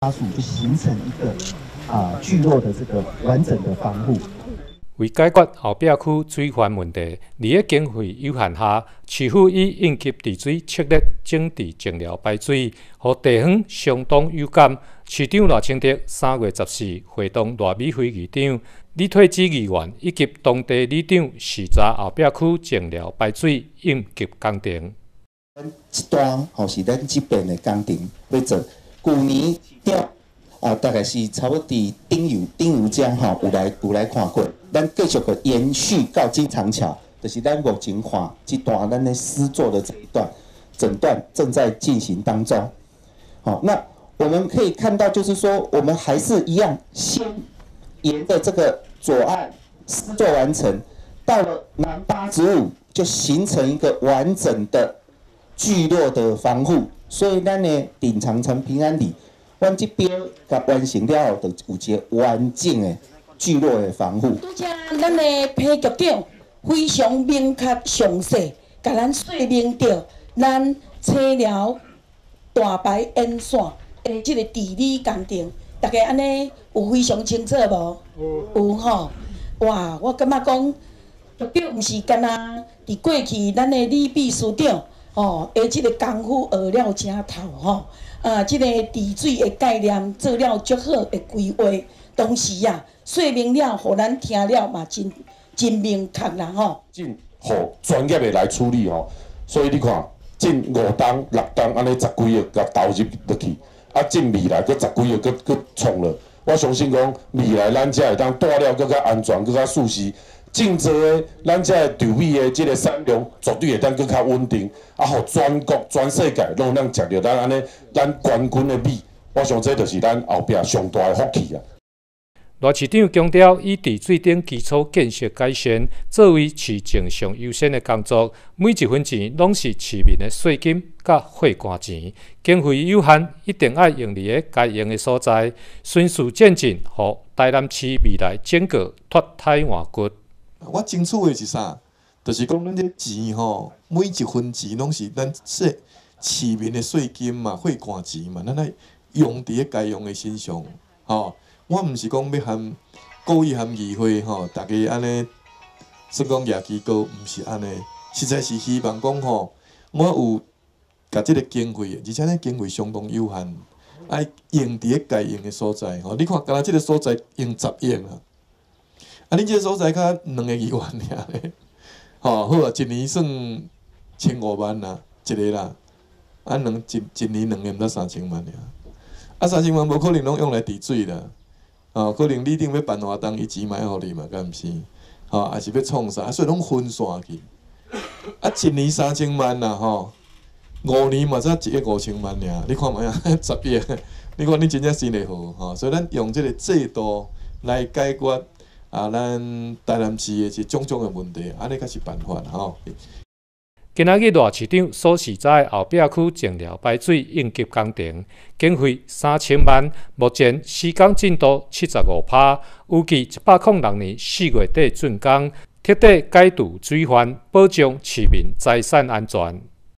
加速，就形成一个聚落的这个完整的防护。 为解决后壁区水患问题，伫个经费有限下，市府以应急治水策略整治净疗排水，互地方相当有感。市长赖清德3月14会同赖美惠议长、李退志议员以及当地里长视察后壁区净疗排水应急工程。 这段是咱这边的工程要做，去年大概是差不多伫顶油江有来看过，咱继续个延续到金长桥，就是咱目前看这段咱的施作的这一段，整段正在进行当中。那我们可以看到，就是说我们还是一样，先沿着这个左岸施作完成，到了南85就形成一个完整的聚落的防护，所以咱的顶长城平安里。阮这边甲完成了后，就有一个完整的聚落的防护。 拄则咱的批局长非常明确详细，甲咱说明到咱车寮大排沿线的这个治理工程，大家安尼有非常清楚无？有吼。哇，我感觉讲局长毋是干那伫过去咱的李秘书长的这个功夫学了真透吼。这个治水的概念做了足好的规划，同时说明了，互咱听了嘛真明确啦吼。 真互专业的来处理吼，所以你看，进5档、6档安尼10几个甲投入落去，进未来佫10几个佫创了。我相信讲未来咱才会当带了佫较安全、佫较舒适。种植的咱这稻米的这个产量绝对会当更较稳定，互全国全世界拢能食到咱安尼咱冠军的米，我想这就是咱后壁上大的福气啊！ 赖市长强调，以治水等基础建设改善作为市政上优先的工作，每一分钱拢是市民的税金甲血汗钱，经费有限，一定要用伫个该用的所在，循序渐进，互台南市未来整个脱胎换骨。 我争取的是啥？就是讲咱这钱每一分钱拢是咱市民的税金嘛、血汗钱嘛，咱来用伫个该用的身上。我毋是讲要故意含议会大家安尼算讲业绩高，毋是安尼，实在是希望讲我有甲即个经费，而且呢经费相当有限，爱用伫个该用的所在。你看，敢若即个所在用10亿啊！恁即个所在较2个议员尔咧，好一年算1500万啦，一个啦，一年2年毋知3000万尔，3000万无可能拢用来治水啦，可能你顶要办活动，伊钱嘛要互你嘛，敢毋是？还是要创啥？所以拢分散去，一年3000万啦，5年嘛才1个5000万尔，你看嘛呀，10亿，你看你真正生得好，所以咱用即个制度来解决。咱台南市的是种种的问题，安尼才是办法吼。 今仔日赖市长所视察后壁区净疗排水应急工程，经费3000万，目前施工进度75%，预计106年4月底竣工，彻底解除水患，保障市民财产安全。